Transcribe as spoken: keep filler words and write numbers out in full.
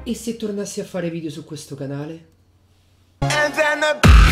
E se tornassi a fare video su questo canale? And then the